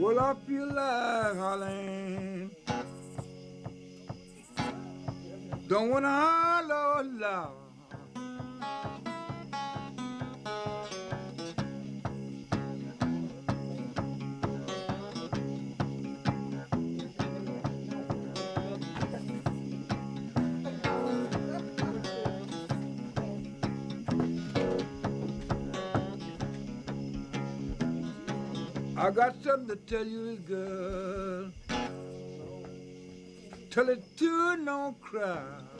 Well, I feel like hollering. Don't wanna holler loud. I got something to tell you, girl. Tell it to, don't cry.